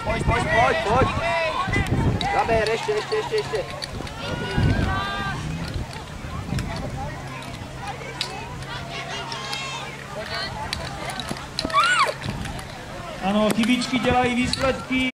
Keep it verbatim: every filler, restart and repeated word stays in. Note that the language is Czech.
pojď, pojď, pojď, pojď. Gaber, ještě, ještě, ještě, ještě. Ano, chybičky dělají výsledky.